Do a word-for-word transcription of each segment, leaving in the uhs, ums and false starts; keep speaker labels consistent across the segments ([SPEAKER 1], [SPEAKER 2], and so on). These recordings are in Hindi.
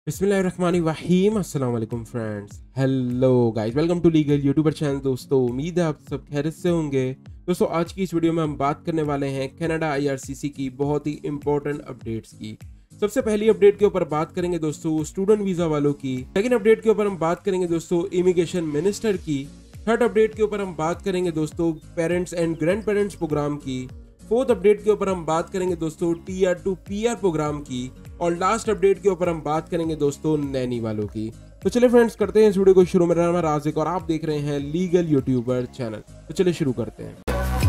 [SPEAKER 1] बिस्मिल्लाहिर्रहमानिर्रहीम अस्सलाम वालेकुम friends. Hello guys, welcome to legal youtuber channel. दोस्तों उम्मीद है आप सब खैरियत से होंगे। दोस्तों आज की इस वीडियो में हम बात करने वाले हैं कनाडा आईआरसीसी की बहुत ही इंपॉर्टेंट अपडेट्स की। सबसे पहली अपडेट के ऊपर बात करेंगे दोस्तों स्टूडेंट वीजा वालों की। सेकंड अपडेट के ऊपर हम बात करेंगे दोस्तों इमिग्रेशन मिनिस्टर की। थर्ड अपडेट के ऊपर हम बात करेंगे दोस्तों parents and grand parents program की। फोर्थ अपडेट के ऊपर हम बात करेंगे दोस्तों T R two P R program की। और लास्ट अपडेट के ऊपर हम बात करेंगे दोस्तों नैनी वालों की। तो चलिए फ्रेंड्स करते हैं इस वीडियो को शुरू। मेरा नाम है राजिक और आप देख रहे हैं लीगल यूट्यूबर चैनल। तो चलिए शुरू करते हैं।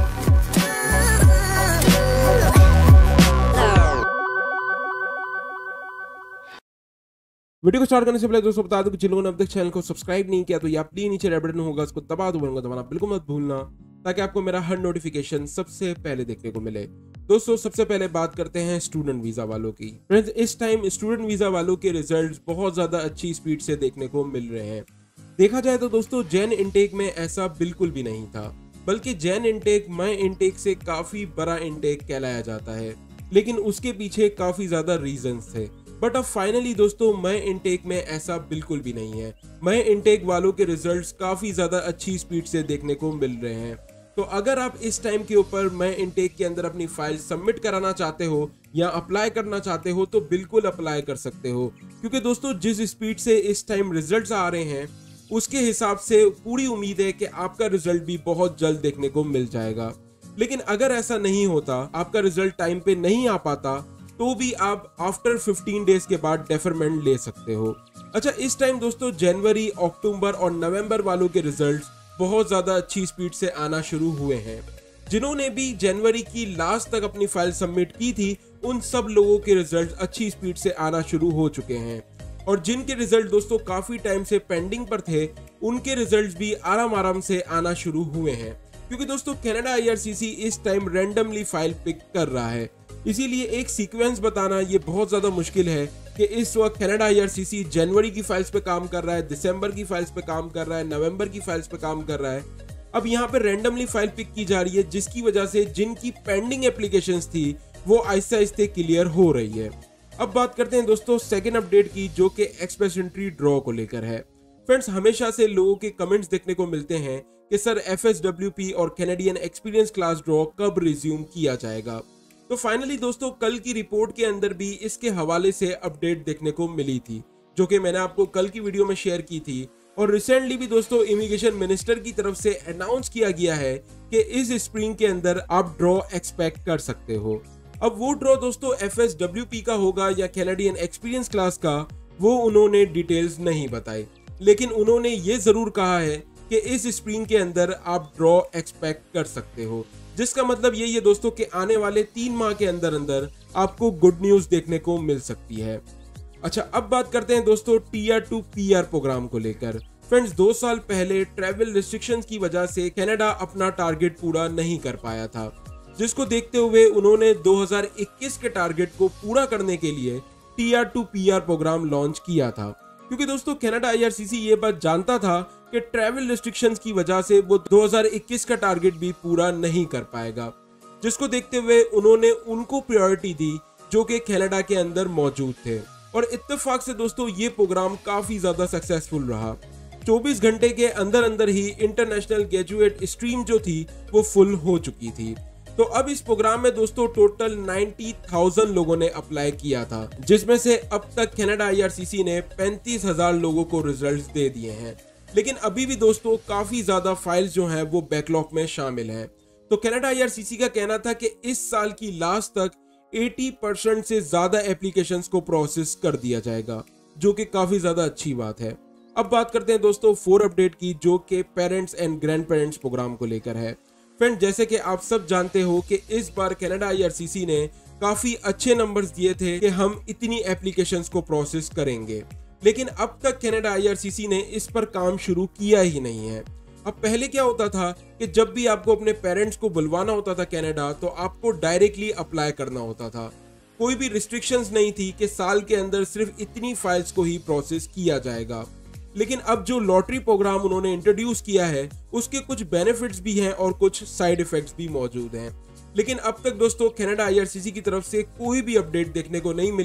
[SPEAKER 1] वीडियो को स्टार्ट करने से पहले दोस्तों बता दूं कि जिन लोगों ने अब तक चैनल को सब्सक्राइब नहीं किया तो ये प्लीज नीचे रेड बटन होगा, उसको दबा दो, दबाना बिल्कुल मत भूलना ताकि आपको मेरा हर नोटिफिकेशन सबसे पहले देखने को मिले। दोस्तों सबसे पहले बात करते हैं स्टूडेंट वीजा वालों की। फ्रेंड्स इस टाइम स्टूडेंट वीजा वालों के रिजल्ट्स बहुत ज्यादा अच्छी स्पीड से देखने को मिल रहे हैं। देखा जाए तो दोस्तों जैन इनटेक में ऐसा बिल्कुल भी नहीं था, बल्कि जैन इनटेक मई इनटेक से काफी बड़ा इनटेक कहलाया जाता है, लेकिन उसके पीछे काफी ज्यादा रीजंस थे। बट अब फाइनली दोस्तों मई इनटेक में ऐसा बिल्कुल भी नहीं है। मई इनटेक वालों के रिजल्ट्स काफी ज्यादा अच्छी स्पीड से देखने को मिल रहे हैं। तो अगर आप इस टाइम के ऊपर मई इनटेक के अंदर अपनी फाइल सबमिट कराना चाहते हो या अप्लाई करना चाहते हो तो बिल्कुल अप्लाई कर सकते हो, क्योंकि दोस्तों जिस स्पीड से इस टाइम रिजल्ट्स आ रहे हैं उसके हिसाब से पूरी उम्मीद है कि आपका रिजल्ट भी बहुत जल्द देखने को मिल जाएगा। लेकिन अगर ऐसा नहीं होता, आपका रिजल्ट टाइम पे नहीं आ पाता, तो भी आप आफ्टर फिफ्टीन डेज के बाद डेफरमेंट ले सकते हो। अच्छा इस टाइम दोस्तों जनवरी, अक्टूबर और नवंबर वालों के रिजल्ट्स बहुत ज्यादा अच्छी स्पीड से आना शुरू हुए हैं। जिन्होंने भी जनवरी की लास्ट तक अपनी फाइल सबमिट की थी उन सब लोगों के रिजल्ट अच्छी स्पीड से आना शुरू हो चुके हैं। और जिनके रिजल्ट दोस्तों काफी टाइम से पेंडिंग पर थे उनके रिजल्ट भी आराम आराम से आना शुरू हुए हैं, क्योंकि दोस्तों कनाडा आईआरसीसी इस टाइम रैंडमली फाइल पिक कर रहा है। इसीलिए एक सीक्वेंस बताना ये बहुत ज्यादा मुश्किल है कि इस वक्त कनाडा आईआरसीसी जनवरी की फाइल्स पे काम कर रहा है, दिसंबर की फाइल्स पे काम कर रहा है, नवंबर की फाइल्स पे काम कर रहा है। अब यहाँ पे रैंडमली फाइल पिक की जा रही है, जिसकी वजह से जिनकी पेंडिंग एप्लीकेशंस थी वो आहिस्ते आहिस्ते क्लियर हो रही है। अब बात करते हैं दोस्तों सेकेंड अपडेट की, जो कि एक्सप्रेस एंट्री ड्रॉ को लेकर है। फ्रेंड्स हमेशा से लोगों के कमेंट्स देखने को मिलते हैं कि sir F S W P और कैनेडियन एक्सपीरियंस क्लास ड्रॉ कब रिज्यूम किया जाएगा। तो फाइनली दोस्तों कल की रिपोर्ट के अंदर भी इसके हवाले से अपडेट देखने को मिली थी, जो कि मैंने आपको कल की वीडियो में शेयर की थी। और रिसेंटली भी दोस्तों इमिग्रेशन मिनिस्टर की तरफ से अनाउंस किया गया है कि इस स्प्रिंग के अंदर आप ड्रॉ एक्सपेक्ट कर सकते हो। अब वो ड्रॉ दोस्तों एफ एस डब्ल्यू पी का होगा या कैनेडियन एक्सपीरियंस क्लास का, वो उन्होंने डिटेल्स नहीं बताई, लेकिन उन्होंने ये जरूर कहा है कि इस स्प्रिंग के अंदर आप ड्रॉ एक्सपेक्ट कर सकते हो, जिसका मतलब यही है दोस्तों कि आने वाले तीन माह के अंदर अंदर आपको गुड न्यूज देखने को मिल सकती है। अच्छा अब बात करते हैं दोस्तों T R two P R program को लेकर। फ्रेंड्स दो साल पहले ट्रैवल रिस्ट्रिक्शंस की वजह से कनाडा अपना टारगेट पूरा नहीं कर पाया था, जिसको देखते हुए उन्होंने दो हज़ार इक्कीस के टारगेट को पूरा करने के लिए T R two P R program launch किया था। क्योंकि दोस्तों कनाडा आईआरसीसी ये बात जानता था कि ट्रैवल रिस्ट्रिक्शंस की वजह से वो दो हज़ार इक्कीस का टारगेट भी पूरा नहीं कर पाएगा, जिसको देखते हुए उन्होंने उनको प्रायोरिटी दी जो कि कनाडा के अंदर मौजूद थे। और इत्तेफाक से दोस्तों ये प्रोग्राम काफी ज्यादा सक्सेसफुल रहा। चौबीस घंटे के अंदर अंदर ही इंटरनेशनल ग्रेजुएट स्ट्रीम जो थी वो फुल हो चुकी थी। तो अब इस प्रोग्राम में दोस्तों टोटल नब्बे हज़ार लोगों ने अप्लाई किया था, जिसमें से अब तक कनाडा आईआरसीसी ने पैंतीस हज़ार लोगों को रिजल्ट्स दे दिए हैं। लेकिन अभी भी दोस्तों काफी ज्यादा फाइल्स जो हैं वो बैकलॉग में शामिल हैं। तो कनाडा आईआरसीसी का कहना था कि इस साल की लास्ट तक अस्सी परसेंट से ज्यादा एप्लीकेशंस को प्रोसेस कर दिया जाएगा, जो कि काफी ज्यादा अच्छी बात है। अब बात करते हैं दोस्तों फोर अपडेट की, जो कि parents and grand parents program को लेकर है। फ्रेंड जैसे कि आप सब जानते हो कि इस बार कनाडा आईआरसीसी ने काफी अच्छे नंबर्स दिए थे कि हम इतनी एप्लीकेशंस को प्रोसेस करेंगे, लेकिन अब तक कनाडा आईआरसीसी ने इस पर काम शुरू किया ही नहीं है। अब पहले क्या होता था कि जब भी आपको अपने पेरेंट्स को बुलवाना होता था कनाडा, तो आपको डायरेक्टली अप्लाई करना होता था। कोई भी रिस्ट्रिक्शंस नहीं थी कि साल के अंदर सिर्फ इतनी फाइल्स को ही प्रोसेस किया जाएगा। लेकिन अब जो लॉटरी प्रोग्राम उन्होंने इंट्रोड्यूस किया है उसके कुछ बेनिफिट्स भी हैं और कुछ साइड इफेक्ट्स भी मौजूद हैं। लेकिन अब तक दोस्तों कनाडा आईआरसीसी की तरफ से कोई भी अपडेट देखने को नहीं मिली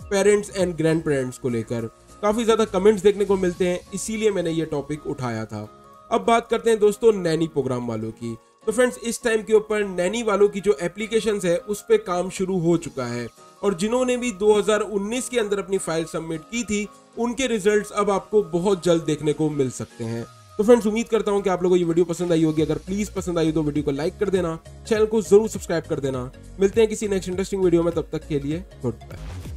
[SPEAKER 1] पेरेंट्स एंड ग्रैंड पेरेंट्स को लेकर काफी ज्यादा कमेंट्स देखने को मिलते हैं, इसीलिए मैंने ये टॉपिक उठाया था। अब बात करते हैं दोस्तों नैनी प्रोग्राम वालों की। तो फ्रेंड्स, इस टाइम के ऊपर नैनी वालों की जो एप्लीकेशंस है उस पे काम शुरू हो चुका है और जिन्होंने भी दो हज़ार उन्नीस के अंदर अपनी फाइल सबमिट की थी उनके रिजल्ट्स अब आपको बहुत जल्द देखने को मिल सकते हैं। तो फ्रेंड्स, उम्मीद करता हूं कि आप लोगों को ये वीडियो पसंद आई होगी। अगर प्लीज पसंद आई तो वीडियो को लाइक कर देना, चैनल को जरूर सब्सक्राइब कर देना। मिलते हैं किसी नेक्स्ट इंटरेस्टिंग वीडियो में, तब तक के लिए गुड बाय।